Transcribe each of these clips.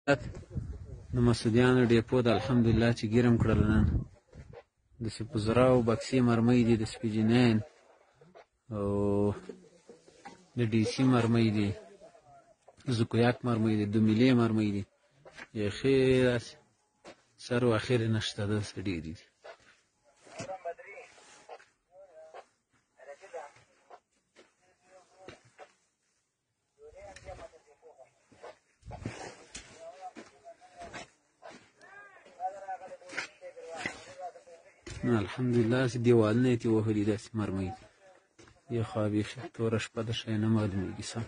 د مسعودیانو ډیپو د الحمدلله چې ګیرم کړل نن د سپوزراو بکسې مرمۍ دي، د سپیجنین او د ډي سي مرمۍ دي، زکویاک مرمۍ دي، 2 ملي مرمۍ دي، یخې سر و اخر نشته، داسې ډېرې دي. الحمدلله چې دیوالونه یې ترې وهلي داسې مرمۍ دي. دې خوا بیخي توره شپه ده، شی نه معلومېږي سم.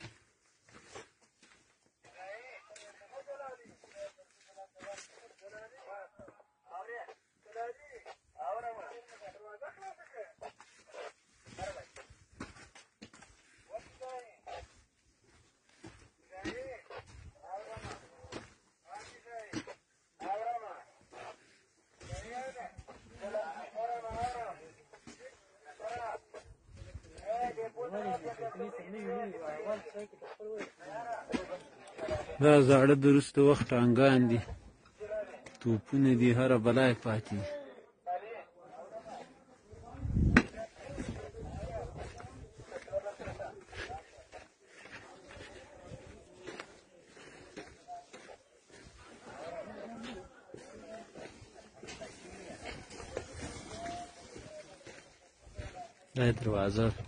دا زاړه د وروسته وخت ټانګان دي، توپونه دي، هره بلا یې پاتې دي. دا یې دروازه